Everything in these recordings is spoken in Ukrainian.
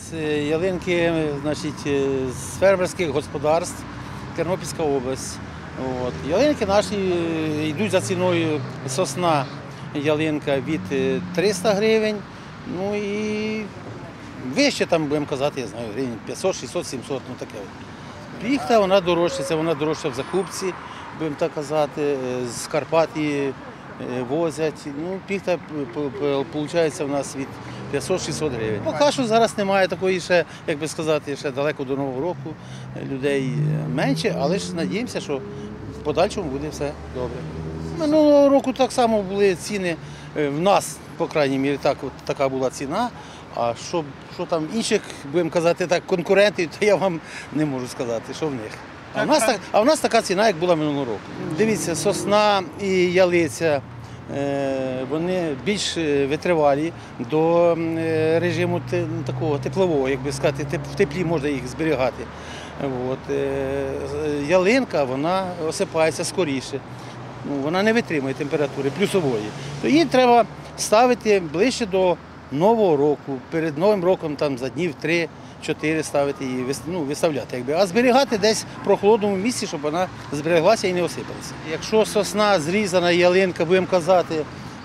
нас ялинки, значить, з фермерських господарств, Тернопільська область. От. Ялинки наші йдуть за ціною сосна ялинка від 300 гривень, ну і вище там, будемо казати, я знаю, гривень 500, 600, 700, ну таке. Піхта, вона дорожча, вона дорожча в закупці, будемо так казати, з Карпат її возять. Ну, піхта, виходить, у нас від 500-600 гривень. Поки що зараз немає такої ще, як би сказати, ще далеко до Нового року, людей менше, але ж надіємося, що в подальшому буде все добре. Минулого року так само були ціни, в нас, по крайній мірі, така була ціна, а що там інших, будемо казати так, конкурентів, то я вам не можу сказати, що в них. А в нас така ціна, як була минулого року. Дивіться, сосна і ялиця, вони більш витривалі до режиму такого теплового, як би сказати, в теплі можна їх зберігати. От. Ялинка, вона осипається скоріше, вона не витримує температури плюсової. То її треба ставити ближче до Нового року, перед Новим роком там, за днів 3-4 ставити її, виставляти. А зберігати десь в прохолодному місці, щоб вона збереглася і не осипалася. Якщо сосна зрізана, ялинка, будемо казати,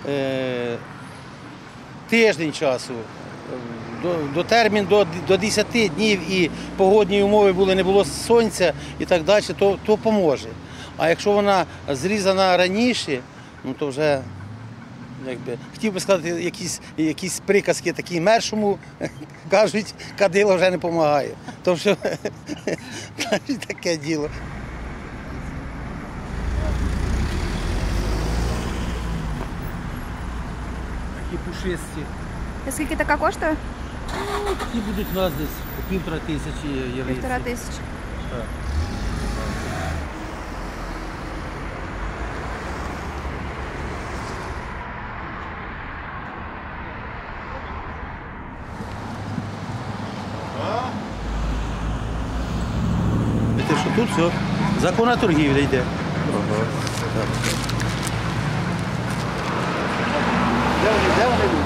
тиждень часу, до 10 днів і погодні умови були, не було сонця і так далі, то поможе. А якщо вона зрізана раніше, ну то вже, якби, хотів би сказати, якісь приказки такі мершому, кажуть, кадило вже не допомагає. Тому що таке діло. Такі пушисті. А скільки така коштує? Ну, такі будуть у нас десь по 1500 євро. 1500. Так. Що тут все, законна торгівля йде. Де вони люди?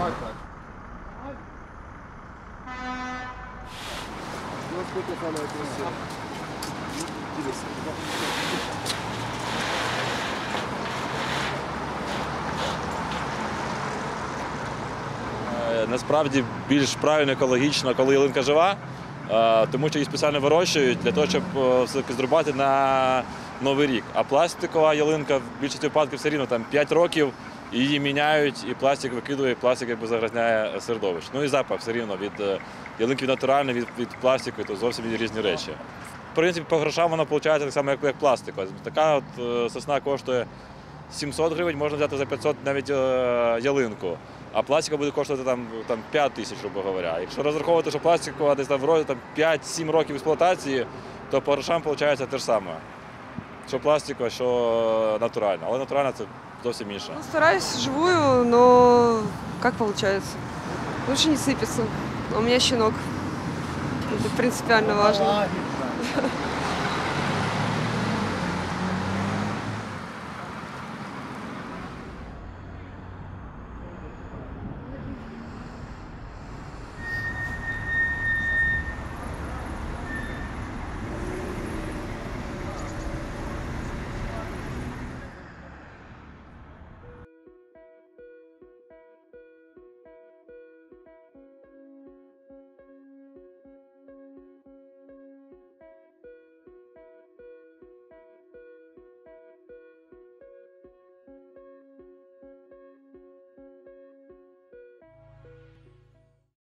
Насправді більш правильно, екологічно, коли ялинка жива, тому що її спеціально вирощують для того, щоб зрубати на Новий рік. А пластикова ялинка в більшості випадків все рівно там 5 років, її міняють, і пластик викидує, пластик якби загрязняє середовище. Ну і запах все рівно від ялинки натуральної, від пластику, то зовсім різні речі. В принципі, по грошам вона виходить так само, як пластикова. Така от сосна коштує 700 гривень, можна взяти за 500 навіть ялинку. А пластика буде коштувати там 5 тисяч, грубо говоря. Якщо розраховувати, що пластикова десь там 5-7 років експлуатації, то по грошам виходить те ж саме. Що пластикова, що натуральна. Але натуральна – це зовсім інше. Ну, стараюсь живую, но как получается? Лучше не сыпется. У меня щенок. Это принципиально важно.